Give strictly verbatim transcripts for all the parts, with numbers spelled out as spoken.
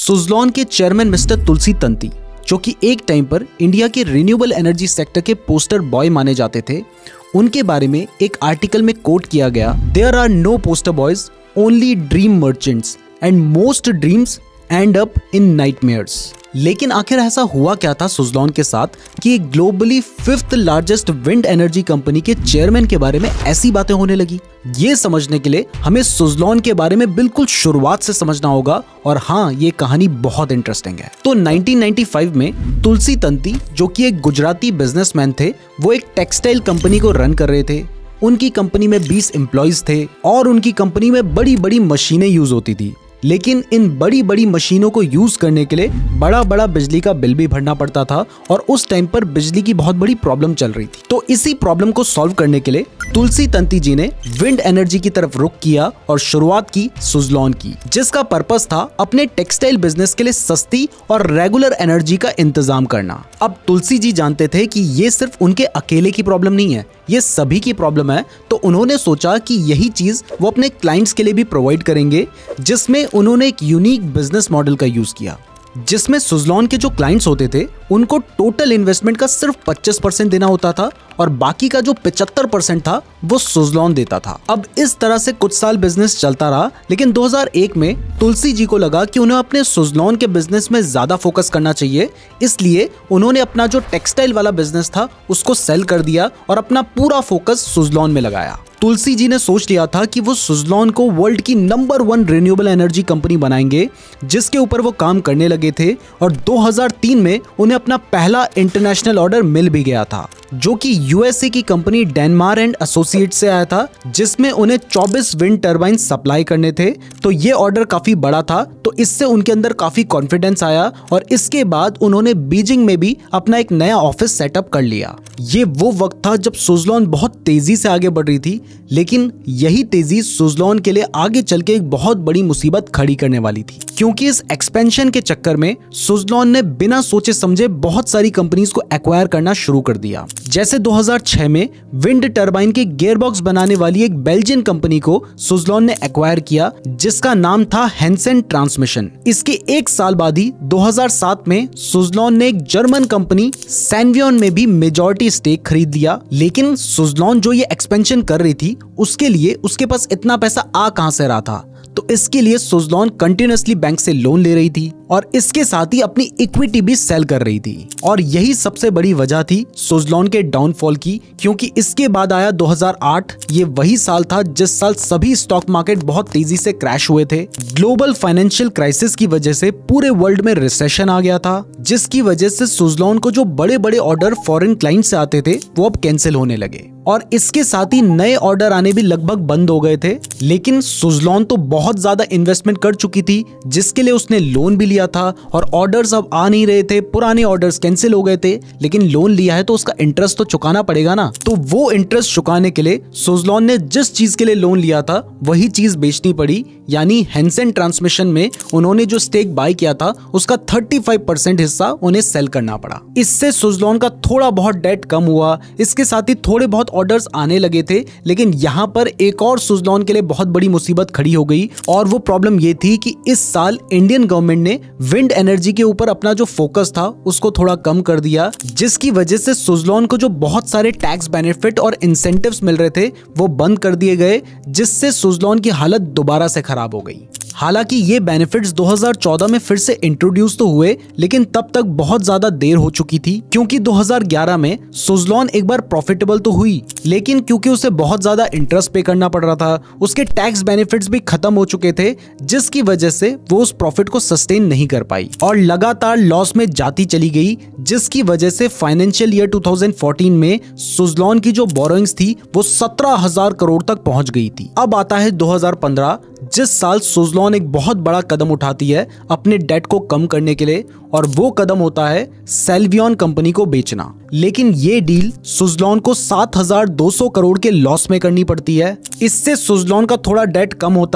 सुज़लॉन के chairman mister तुलसी तंती, जो कि एक टाइम पर इंडिया के रिन्यूएबल एनर्जी सेक्टर के पोस्टर बॉय माने जाते थे, उनके बारे में एक आर्टिकल में कोट किया गया, there are no poster boys, only dream merchants and most dreams end up in nightmares. लेकिन आखिर ऐसा हुआ क्या था सुज़लॉन के साथ कि एक globally fifth largest wind energy company के चेयरमैन के बारे में ऐसी बातें होने लगी? ये समझने के लिए हमें सुज़लॉन के बारे में बिल्कुल शुरुआत से समझना होगा, और हाँ, ये कहानी बहुत इंटरेस्टिंग है। तो नाइनटीन नाइंटी फाइव में तुलसी तंती, जो कि एक गुजराती बिजनेसमैन थे, वो एक टेक्सटाइल कंपनी को रन कर रहे थे। उनकी कंपनी में बीस एम्प्लॉइज थे और उनकी कंपनी में बड़ी बड़ी मशीनें यूज होती थी। लेकिन इन बड़ी बड़ी मशीनों को यूज करने के लिए बड़ा बड़ा बिजली का बिल भी भरना पड़ता था, और उस टाइम पर बिजली की बहुत बड़ी प्रॉब्लम चल रही थी। तो इसी प्रॉब्लम को सॉल्व करने के लिए तुलसी तंती जी ने विंड एनर्जी की तरफ रुख किया और शुरुआत की सुज़लॉन की, जिसका पर्पस था अपने टेक्सटाइल बिजनेस के लिए सस्ती और रेगुलर एनर्जी का इंतजाम करना। अब तुलसी जी जानते थे कि ये सिर्फ उनके अकेले की प्रॉब्लम नहीं है, ये सभी की प्रॉब्लम है। तो उन्होंने सोचा कि यही चीज वो अपने क्लाइंट्स के लिए भी प्रोवाइड करेंगे, जिसमें उन्होंने एक यूनिक बिजनेस मॉडल का यूज किया, जिसमें सुज़लॉन के जो क्लाइंट्स होते थे उनको टोटल इन्वेस्टमेंट का सिर्फ पच्चीस परसेंट देना होता था, और बाकी का जो पचहत्तर परसेंट था वो सुज़लॉन देता था। अब इस तरह से कुछ साल बिजनेस चलता रहा, लेकिन दो हज़ार एक में तुलसी जी को लगा कि उन्हें अपने सुज़लॉन के बिजनेस में ज्यादा फोकस करना चाहिए, इसलिए उन्होंने अपना जो टेक्सटाइल वाला बिजनेस था उसको सेल कर दिया और अपना पूरा फोकस सुज़लॉन में लगाया। तुलसी जी ने सोच लिया था कि वो सुज़लॉन को वर्ल्ड की number one renewable energy company बनाएंगे, जिसके ऊपर वो काम करने लगे थे, और दो हज़ार तीन में उन्हें अपना पहला इंटरनेशनल ऑर्डर मिल भी गया था, जो कि यूएसए की कंपनी डेनमार एंड एसोसिएट से आया था, जिसमें उन्हें चौबीस विंड टर्बाइन सप्लाई करने थे। तो ये ऑर्डर काफी बड़ा था, तो इससे उनके अंदर काफी कॉन्फिडेंस आया, और इसके बाद उन्होंने बीजिंग में भी अपना एक नया ऑफिस सेटअप कर लिया। ये वो वक्त था जब सुज़लॉन बहुत तेजी से आगे बढ़ रही थी, लेकिन यही तेजी सुज़लॉन के लिए आगे चल के एक बहुत बड़ी मुसीबत खड़ी करने वाली थी, क्योंकि इस एक्सपेंशन के चक्कर में सुज़लॉन ने बिना सोचे समझे बहुत सारी कंपनीज को एक्वायर करना शुरू कर दिया। जैसे दो हज़ार छह में विंड टरबाइन के गियरबॉक्स बनाने वाली एक बेल्जियन कंपनी को सुज़लॉन ने एक्वायर किया, जिसका नाम था हेंसेन ट्रांसमिशन। इसके एक साल बाद ही दो हज़ार सात में सुज़लॉन ने एक जर्मन कंपनी सैनवियन में भी मेजॉरिटी स्टेक खरीद लिया। लेकिन सुज़लॉन जो ये एक्सपेंशन कर रही थी, उसके लिए उसके पास इतना पैसा आ कहां से रहा था? तो इसके लिए सुज़लॉन कंटिन्यूअसली बैंक से लोन ले रही थी, और इसके साथ ही अपनी इक्विटी भी सेल कर रही थी, और यही सबसे बड़ी वजह थी सुज़लॉन के डाउनफॉल की, क्योंकि इसके बाद आया दो हज़ार आठ। ये वही साल था जिस साल सभी स्टॉक मार्केट बहुत तेजी से क्रैश हुए थे। ग्लोबल फाइनेंशियल क्राइसिस की वजह से पूरे वर्ल्ड में रिसेशन आ गया था, जिसकी वजह से सुज़लॉन को जो बड़े बड़े ऑर्डर फॉरेन क्लाइंट से आते थे वो अब कैंसिल होने लगे, और इसके साथ ही नए ऑर्डर आने भी लगभग बंद हो गए थे। लेकिन सुज़लॉन तो बहुत ज्यादा इन्वेस्टमेंट कर चुकी थी, जिसके लिए उसने लोन भी लिया था, और ऑर्डर्स अब आ नहीं रहे थे, पुराने ऑर्डर्स कैंसिल हो गए थे। लेकिन लोन लिया है तो उसका इंटरेस्ट तो चुकाना पड़ेगा ना। तो वो इंटरेस्ट चुकाने के लिए सुज़लॉन ने जिस चीज के लिए लोन लिया था वही चीज बेचनी पड़ी, यानी हेंसेन ट्रांसमिशन में उन्होंने जो स्टेक बाय किया था उसका पैंतीस परसेंट हिस्सा उन्हें सेल करना पड़ा। इससे सुज़लॉन का थोड़ा बहुत डेट कम हुआ, इसके साथ ही थोड़े बहुत ऑर्डर्स आने लगे थे। लेकिन यहाँ पर एक और सुज़लॉन के लिए बहुत बड़ी मुसीबत खड़ी हो गई, और वो प्रॉब्लम ये थी कि इस साल इंडियन गवर्नमेंट ने विंड एनर्जी के ऊपर अपना जो फोकस था उसको थोड़ा कम कर दिया, जिसकी वजह से सुज़लॉन को जो बहुत सारे टैक्स बेनिफिट और इंसेंटिव्स मिल रहे थे वो बंद कर दिए गए, जिससे सुज़लॉन की हालत दोबारा से खराब हो गई। हालांकि ये बेनिफिट्स दो हज़ार चौदह में फिर से इंट्रोड्यूस तो हुए, लेकिन तब तक बहुत ज्यादा देर हो चुकी थी, क्योंकि दो हज़ार ग्यारह में सुज़लॉन एक बार प्रॉफिटेबल तो हुई, लेकिन क्योंकि उसे बहुत ज्यादा इंटरेस्ट पे करना पड़ रहा था, उसके टैक्स बेनिफिट्स भी खत्म हो चुके थे, जिसकी वजह से वो उस प्रॉफिट को सस्टेन नहीं कर पाई और लगातार लॉस में जाती चली गई, जिसकी वजह से फाइनेंशियल ईयर दो हज़ार चौदह में सुज़लॉन की जो बोरोइंग्स थी वो सत्रह हज़ार करोड़ तक पहुंच गई थी। अब आता है दो हज़ार पंद्रह, जिस साल सुज़लॉन एक बहुत बड़ा कदम उठाती है अपने डेट को कम करने के लिए, और वो कदम होता है सेल्वियन कंपनी को बेचना। लेकिन ये डील सुज़लॉन को सात हज़ार दो सौ करोड़ के लॉस में करनी पड़ती है। इससे सुज़लॉन का थोड़ा डेट कम होता है,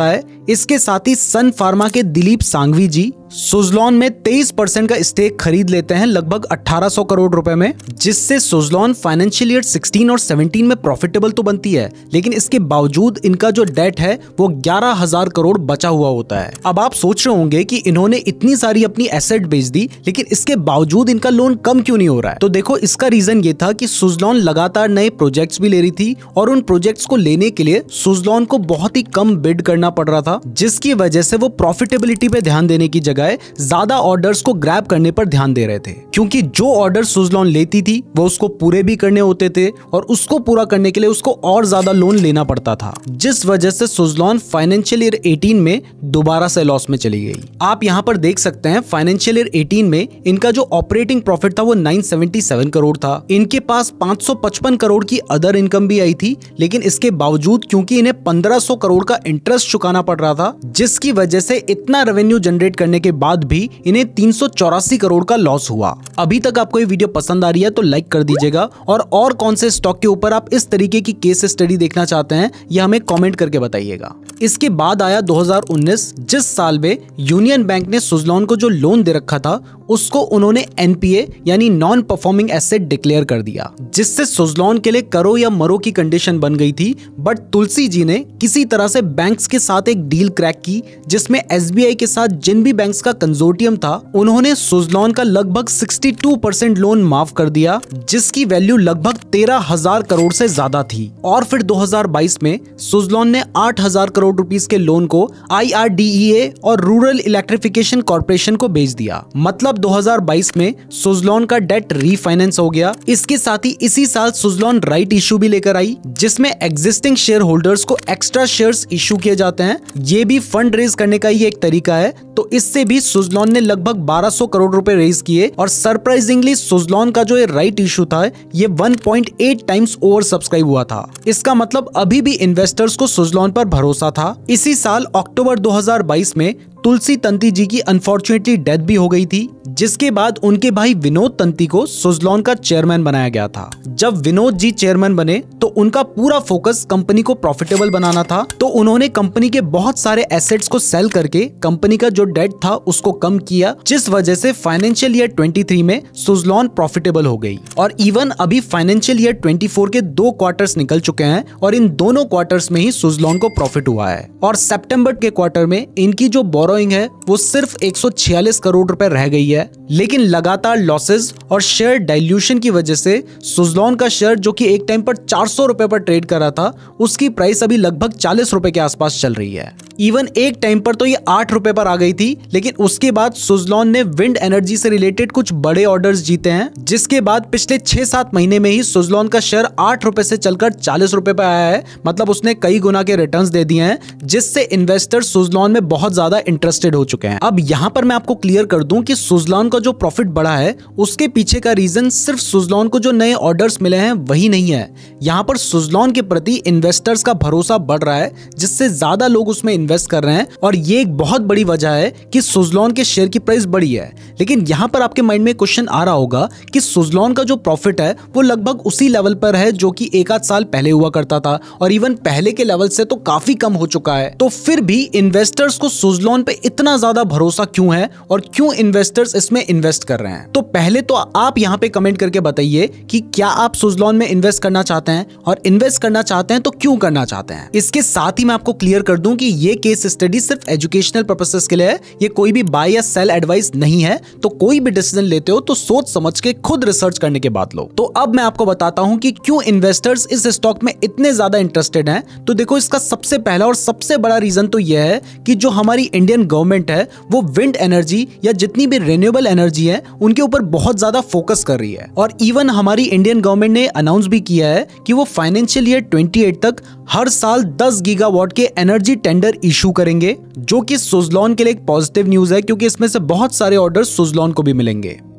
इसके साथ ही सन फार्मा के दिलीप सांघवी जी सुजलॉन में तेईस परसेंट का स्टेक खरीद लेते हैं लगभग अठारह सौ करोड़ रुपए में, जिससे सुजलॉन फाइनेंशियल ईयर सोलह और सत्रह में प्रॉफिटेबल तो बनती है, लेकिन इसके बावजूद इनका जो डेट है वो ग्यारह हज़ार करोड़ बचा हुआ होता है। अब आप सोच रहे होंगे कि इन्होंने इतनी सारी अपनी एसेट बेच दी, लेकिन इसके बावजूद इनका लोन कम क्यों नहीं हो रहा है? तो देखो, इसका रीजन ये था कि सुजलॉन लगातार नए प्रोजेक्ट्स भी ले रही थी और उन प्रोजेक्ट्स को लेने के लिए सुजलॉन को बहुत ही कम बिड करना पड़ रहा था, जिसकी वजह से वो प्रॉफिटेबिलिटी पे ध्यान देने की जगह ज्यादा ऑर्डर्स को ग्रैब करने पर ध्यान दे रहे थे, क्योंकि जो ऑर्डर सुजलॉन लेती थी वो उसको पूरे भी करने होते थे और उसको पूरा करने के लिए उसको और ज्यादा लोन लेना पड़ता था, जिस वजह से सुजलॉन फाइनेंशियल ईयर अठारह में दोबारा से लॉस में चली गई। आप यहाँ पर देख सकते हैं फाइनेंशियल ईयर अठारह में इनका जो ऑपरेटिंग प्रॉफिट था वो नौ सौ सतहत्तर करोड़ था। इनके पास पाँच सौ पचपन करोड़ की अदर इनकम भी आई थी, लेकिन इसके बावजूद क्योंकि इन्हें पंद्रह सौ करोड़ का इंटरेस्ट चुकाना पड़ रहा था, जिसकी वजह से इतना रेवेन्यू जनरेट करने के बाद भी इन्हें तीन सौ चौरासी करोड़ का लॉस हुआ। अभी तक आपको ये वीडियो पसंद आ रही है तो लाइक कर दीजिएगा, और और कौन से स्टॉक के ऊपर आप इस तरीके की केस स्टडी देखना चाहते हैं ये हमें कमेंट करके बताइएगा। इसके बाद आया दो हज़ार उन्नीस, जिस साल में यूनियन बैंक ने सुजलॉन को जो लोन दे रखा था उसको उन्होंने एनपीए यानी नॉन परफॉर्मिंग एसेट डिक्लेयर कर दिया, जिससे सुजलॉन के लिए करो या मरो की कंडीशन बन गई थी। बट तुलसी जी ने किसी तरह से बैंक्स के साथ एक डील क्रैक की, जिसमें एसबीआई के साथ जिन भी बैंक्स का कंसोर्टियम था उन्होंने सुजलॉन का लगभग बासठ परसेंट लोन माफ कर दिया, जिसकी वैल्यू लगभग तेरह हजार करोड़ से ज्यादा थी। और फिर दो हज़ार बाईस में सुजलॉन ने आठ हजार करोड़ रुपीस के लोन को आईआरडीईए और रूरल इलेक्ट्रिफिकेशन कॉर्पोरेशन को बेच दिया। मतलब दो हज़ार बाईस में सुजलॉन का डेट रीफाइनेंस हो गया। इसके साथ ही इसी साल सुजलॉन राइट इशू भी लेकर आई, जिसमें एग्जिस्टिंग शेयर होल्डर्स को एक्स्ट्रा शेयर्स इशू किए जाते हैं। ये भी फंड रेज करने का ही एक तरीका है। तो इससे भी सुजलॉन ने लगभग बारह सौ करोड़ रुपए रेज किए, और सरप्राइजिंगली सुजलॉन का जो ये राइट इशू था ये एक पॉइंट आठ टाइम्स ओवर सब्सक्राइब हुआ था। इसका मतलब अभी भी इन्वेस्टर्स को सुजलॉन पर भरोसा था। इसी साल अक्टूबर दो हज़ार बाईस में तुलसी तंती जी की अनफॉर्चुनेटली डेथ भी हो गई थी, जिसके बाद उनके भाई विनोद तंती को सुजलॉन का चेयरमैन बनाया गया था। जब विनोद जी चेयरमैन बने तो उनका पूरा फोकस कंपनी को प्रॉफिटेबल बनाना था, तो उन्होंने कंपनी के बहुत सारे एसेट्स को सेल करके कंपनी का जो डेट था उसको कम किया, जिस वजह से फाइनेंशियल ईयर तेईस में सुजलॉन प्रॉफिटेबल हो गई। और इवन अभी फाइनेंशियल ईयर चौबीस के दो क्वार्टर्स निकल चुके हैं और इन दोनों क्वार्टर्स में ही सुजलॉन को प्रॉफिट हुआ है। और सितंबर के क्वार्टर में इनकी जो बोरोइंग है वो सिर्फ एक सौ छियालीस करोड़ रुपए रह गई है, लेकिन लगातार लॉसेस और शेयर डाइल्यूशन की वजह से सुजलॉन का शेयर जो कि एक टाइम पर चार सौ रुपए पर ट्रेड कर रहा था, उसकी प्राइस अभी लगभग चालीस रुपए के आसपास चल रही है। इवन एक टाइम पर तो ये आठ रुपए पर आ गई थी, लेकिन उसके बाद सुजलॉन ने विंड एनर्जी से रिलेटेड कुछ बड़े ऑर्डर्स जीते हैं, जिसके बाद पिछले छह सात महीने में ही सुजलॉन का शेयर आठ रुपए से चलकर चालीस रुपए पर आया है। मतलब उसने कई गुना के रिटर्न्स दे दिए हैं, जिससे इन्वेस्टर सुजलॉन में बहुत ज्यादा इंटरेस्टेड हो चुके हैं। अब यहाँ पर मैं आपको क्लियर कर दूं कि सुजलॉन का जो प्रॉफिट बढ़ा है उसके पीछे का रीजन सिर्फ सुजलॉन को जो नए ऑर्डर्स मिले हैं वही नहीं है। यहाँ पर सुजलॉन के प्रति इन्वेस्टर्स का भरोसा बढ़ रहा है, जिससे ज्यादा लोग उसमें इन्वेस्ट कर रहे हैं, और ये एक बहुत बड़ी वजह है कि सुजलॉन के शेयर की प्राइस बढ़ी है। लेकिन यहाँ पर आपके माइंड में क्वेश्चन आ रहा होगा कि सुजलॉन का जो प्रॉफिट है वो लगभग उसी लेवल पर है जो कि एक आध साल पहले हुआ करता था, और इवन पहले के लेवल से तो काफी कम हो चुका है। तो फिर भी इन्वेस्टर्स को सुजलॉन पे इतना ज्यादा भरोसा क्यों है और क्यों इन्वेस्टर्स इसमें इन्वेस्ट कर रहे हैं? तो पहले तो आप यहाँ पे कमेंट करके बताइए कि क्या आप सुजलॉन में इन्वेस्ट करना चाहते हैं, और इन्वेस्ट करना चाहते हैं तो क्यों करना चाहते हैं। इसके साथ ही मैं आपको क्लियर कर दूं कि ये केस स्टडी सिर्फ एजुकेशनल पर्पसेस के लिए है, ये कोई भी बाय या सेल एडवाइस नहीं है। तो कोई भी डिसीजन लेते हो तो सोच समझ के खुद रिसर्च करने के बाद लो। तो अब मैं आपको बताता हूं कि क्यों इन्वेस्टर्स इस स्टॉक में इतने ज्यादा इंटरेस्टेड हैं। तो देखो, इसका सबसे पहला और सबसे बड़ा रीजन तो यह है कि जो हमारी इंडियन गवर्नमेंट है वो विंड एनर्जी या जितनी भी रिन्यूएबल एनर्जी है उनके ऊपर बहुत ज्यादा फोकस कर रही है। और इवन हमारी इंडियन गवर्नमेंट ने अनाउंस भी किया है कि वो फाइनेंशियल ईयर अट्ठाईस तक हर साल दस गीगावाट के एनर्जी टेंडर इशू करेंगे, जो कि सुजलॉन के लिए एक पॉजिटिव न्यूज है, क्योंकि इसमें से बहुत सारे ऑर्डर सुजलॉन को भी मिलेंगे।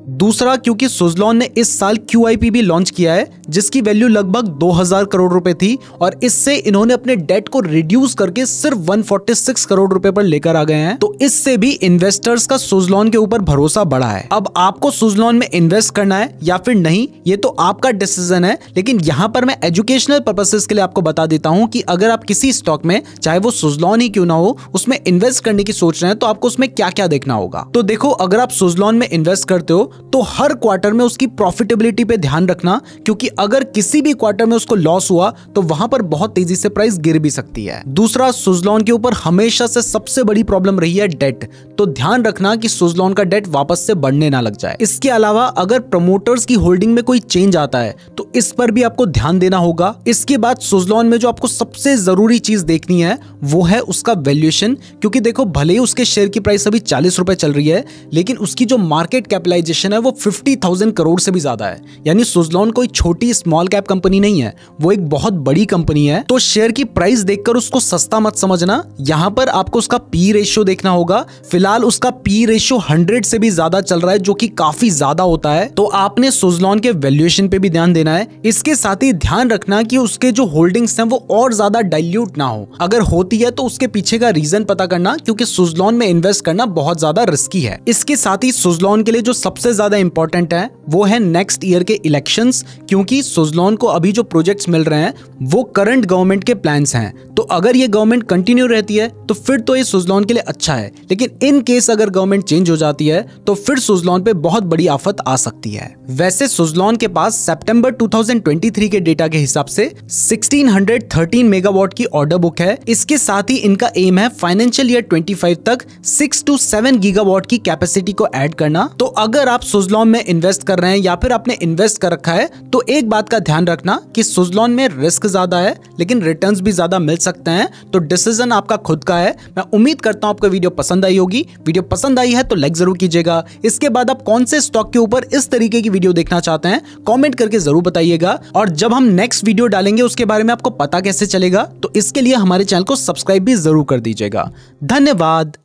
दूसरा, क्योंकि सुज़लॉन ने इस साल क्यू आई पी भी लॉन्च किया है जिसकी वैल्यू लगभग दो हज़ार करोड़ रुपए थी और इससे इन्होंने अपने डेट को रिड्यूस करके सिर्फ एक सौ छियालीस करोड़ रुपए पर लेकर आ गए हैं। तो इससे भी इन्वेस्टर्स का सुज़लॉन के ऊपर भरोसा बढ़ा है। अब आपको सुज़लॉन में इन्वेस्ट करना है या फिर नहीं, ये तो आपका डिसीजन है, लेकिन यहाँ पर मैं एजुकेशनल पर्पसेस के लिए आपको बता देता हूँ कि अगर आप किसी स्टॉक में, चाहे वो सुज़लॉन ही क्यों ना हो, उसमें इन्वेस्ट करने की सोच रहे हैं तो आपको उसमें क्या क्या देखना होगा। तो देखो, अगर आप सुज़लॉन में इन्वेस्ट करते हो तो हर क्वार्टर में उसकी प्रॉफिटेबिलिटी पे ध्यान रखना, क्योंकि अगर किसी भी क्वार्टर में उसको लॉस हुआ तो वहां पर बहुत तेजी से प्राइस गिर भी सकती है। दूसरा, सुज़लॉन के ऊपर हमेशा से सबसे बड़ी प्रॉब्लम रही है डेट, तो ध्यान रखना कि सुज़लॉन का डेट वापस से बढ़ने ना लग जाए। इसके अलावा अगर प्रमोटर्स की होल्डिंग में कोई चेंज आता है तो इस पर भी आपको ध्यान देना होगा। इसके बाद सुज़लॉन में जो आपको सबसे जरूरी चीज देखनी है वो है उसका वैल्यूएशन, क्योंकि देखो, भले ही उसके शेयर की प्राइस अभी चालीस रुपए चल रही है, लेकिन उसकी जो मार्केट कैपिटलाइजेशन है वो फिफ्टी थाउजेंड करोड़ से भी ज्यादा है। यानी सुज़लॉन कोई छोटी स्मॉल कैप कंपनी नहीं है, वो एक बहुत बड़ी कंपनी है। तो शेयर की प्राइस देखकर उसको सस्ता मत समझना। यहाँ पर आपको उसका पी रेशियो देखना होगा। फिलहाल उसका पी रेशियो हंड्रेड से भी ज्यादा चल रहा है, जो कि काफी ज्यादा होता है। तो आपने सुज़लॉन के वैल्यूएशन पे भी ध्यान देना है। इसके साथ ही ध्यान रखना कि उसके जो होल्डिंग्स हैं वो और ज्यादा डाइल्यूट ना हो। अगर होती है तो उसके पीछे का रीजन पता करना, क्योंकि सुज़लॉन में इन्वेस्ट करना बहुत ज्यादा रिस्की है। इसके साथ ही सुज़लॉन के लिए जो सबसे ज्यादा इंपॉर्टेंट है वो है नेक्स्ट ईयर के इलेक्शंस, क्योंकि सुज़लॉन को अभी जो प्रोजेक्ट्स मिल रहे हैं वो करंट गवर्नमेंट के प्लान्स हैं। तो अगर ये गवर्नमेंट कंटिन्यू रहती है तो फिर तो ये सुज़लॉन के लिए अच्छा है, लेकिन इन केस अगर गवर्नमेंट चेंज हो जाती है तो फिर सुज़लॉन पे बहुत बड़ी आफत आ सकती है। वैसे सुज़लॉन के पास सितंबर दो हज़ार तेईस के डेटा के हिसाब से सोलह सौ तेरह मेगावाट की ऑर्डर बुक है। इसके साथ ही इनका एम है फाइनेंशियल ईयर पच्चीस तक सिक्स टू सेवन गीगावाट की कैपेसिटी को ऐड करना। तो अगर आप सुज़लॉन में इन्वेस्ट कर रहे हैं या फिर आपने इन्वेस्ट कर रखा है तो एक बात का ध्यान रखना कि सुज़लॉन में रिस्क ज्यादा है लेकिन रिटर्न्स भी ज्यादा मिल सकते हैं। तो डिसीजन आपका खुद का है। मैं उम्मीद करता हूं आपको वीडियो पसंद आई होगी। वीडियो पसंद आई है तो लाइक जरूर कीजिएगा। इसके बाद आप कौन से स्टॉक के ऊपर इस तरीके की वीडियो देखना चाहते हैं कमेंट करके जरूर बताइएगा, और जब हम नेक्स्ट वीडियो डालेंगे उसके बारे में आपको पता कैसे चलेगा, तो इसके लिए हमारे चैनल को सब्सक्राइब भी जरूर कर दीजिएगा। धन्यवाद।